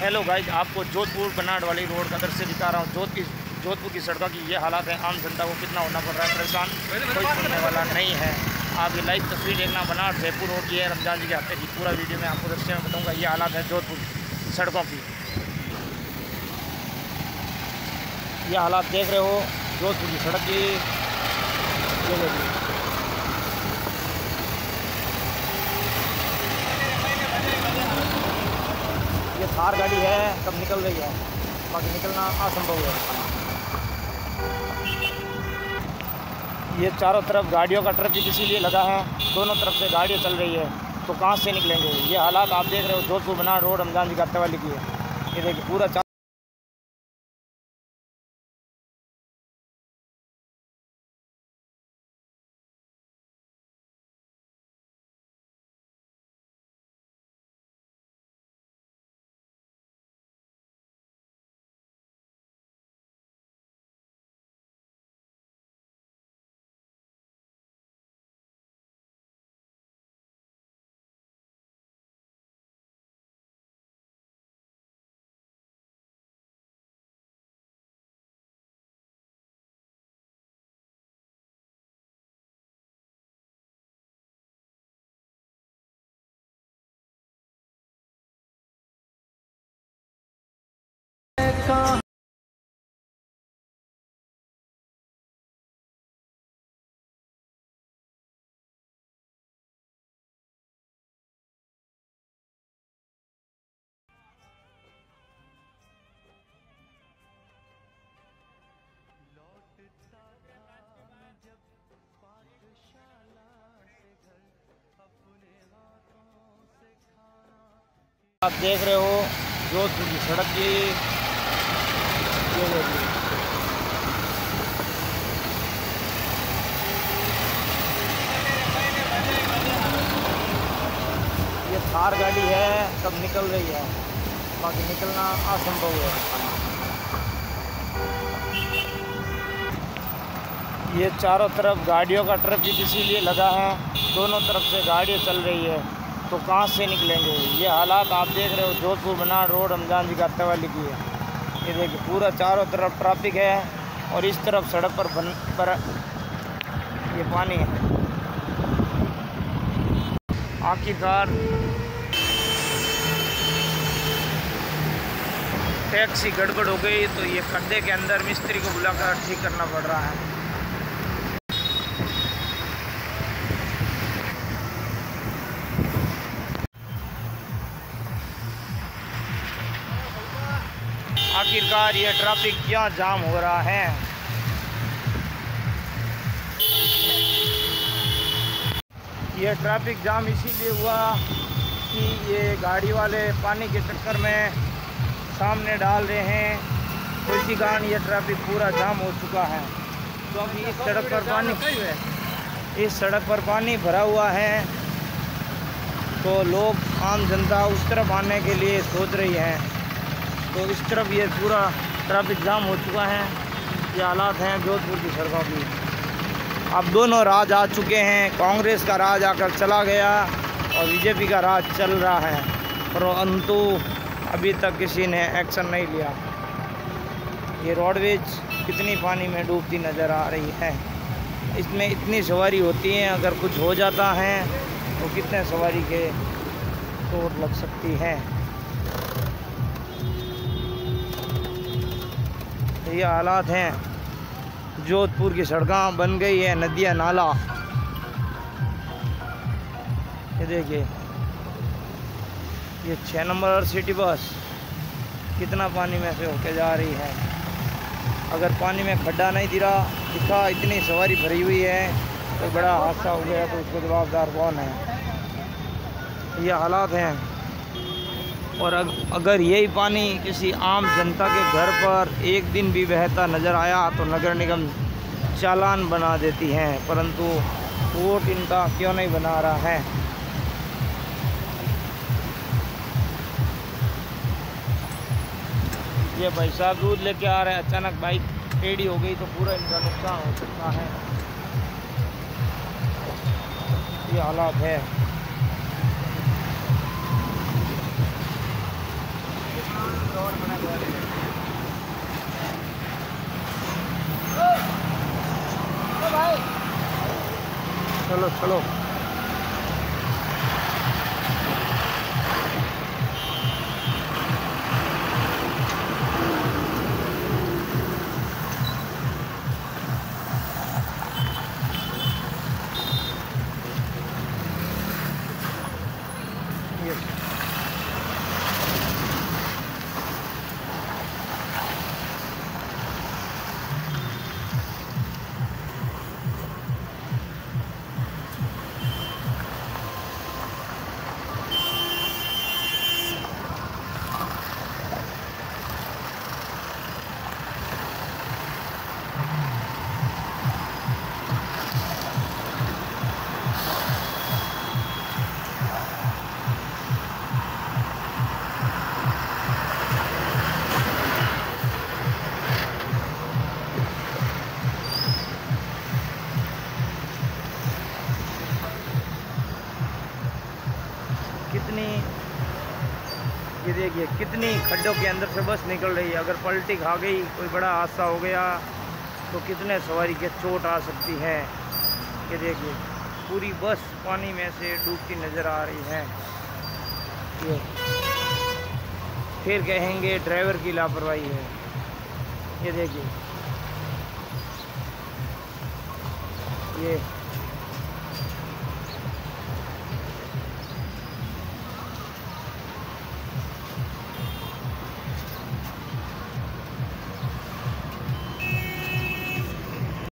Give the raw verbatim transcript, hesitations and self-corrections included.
Hello guys, आपको जोधपुर बनाड़ वाली road का दृश्य दिखा रहा हूँ। जोध की जोधपुर की सड़कों की ये हालात है। आम जनता को कितना होना पड़ रहा है परेशान, कोई सुनने वाला नहीं है। आप ये लाइव तस्वीर देखना, बनाड़ जयपुर रोड की है, रमजान जी के हफ्ते की। पूरा वीडियो में आपको दृश्य में बताऊँगा। ये हालात है जोधपुर सड़कों की। ये हालात देख रहे हो जोधपुर की सड़क की। ये थार गाड़ी है, कब निकल रही है, बाकी निकलना असंभव है। ये चारों तरफ गाड़ियों का ट्रैफिक इसीलिए लगा है, दोनों तरफ से गाड़ियाँ चल रही है, तो कहाँ से निकलेंगे। ये हालात आप देख रहे हो जोधपुर बनाड़ रोड रमजान जी का वाली की है। ये देखिए पूरा आप देख रहे हो जोधपुर की सड़क की। ये थार गाड़ी है, कब निकल रही है, बाकी निकलना असंभव है। ये चारों तरफ गाड़ियों का ट्रैफिक इसीलिए लगा है, दोनों तरफ से गाड़ियाँ चल रही है, तो कहाँ से निकलेंगे। ये हालात आप देख रहे हो जोधपुर बनाड़ रोड रमजान जी का वाली की है। ये देखिए पूरा चारों तरफ ट्रैफिक है, और इस तरफ सड़क पर बन पर ये पानी है। आखिरकार टैक्सी गड़बड़ हो गई, तो ये खड्डे के अंदर मिस्त्री को बुलाकर ठीक करना पड़ रहा है। आखिरकार ये ट्रैफिक क्या जाम हो रहा है। ये ट्रैफिक जाम इसीलिए हुआ कि ये गाड़ी वाले पानी के चक्कर में सामने डाल रहे हैं, तो इसी कारण ये ट्रैफिक पूरा जाम हो चुका है। तो अभी इस सड़क पर पानी इस सड़क पर पानी भरा हुआ है, तो लोग आम जनता उस तरफ आने के लिए सोच रही है, तो इस तरफ ये पूरा ट्रैफिक जाम हो चुका है। ये हालात हैं जोधपुर की सड़कों की। अब दोनों राज आ चुके हैं, कांग्रेस का राज आकर चला गया और बीजेपी का राज चल रहा है, परंतु अभी तक किसी ने एक्शन नहीं लिया। ये रोडवेज कितनी पानी में डूबती नज़र आ रही है। इसमें इतनी सवारी होती है, अगर कुछ हो जाता है तो कितने सवारी के चोट लग सकती है। ये हालात हैं जोधपुर की सड़कें बन गई है नदियाँ नाला। ये देखिए ये छः नंबर सिटी बस कितना पानी में से होके जा रही है। अगर पानी में खड्डा नहीं दिरा दिखा, इतनी सवारी भरी हुई है, तो बड़ा हादसा हो गया, तो उसको जवाबदार कौन है। ये हालात हैं। और अगर यही पानी किसी आम जनता के घर पर एक दिन भी बहता नज़र आया तो नगर निगम चालान बना देती है, परंतु वोट इनका क्यों नहीं बना रहा है। ये भाई साहब दूध लेके आ रहे हैं, अचानक बाइक टेढ़ी हो गई तो पूरा इनका नुकसान हो सकता है। ये हालात है। चलो चलो। कितनी, ये देखिए कितनी खड्डों के अंदर से बस निकल रही है। अगर पलटी खा गई, कोई बड़ा हादसा हो गया तो कितने सवारी के चोट आ सकती है। ये देखिए पूरी बस पानी में से डूबती नज़र आ रही है। ये फिर कहेंगे ड्राइवर की लापरवाही है। ये देखिए ये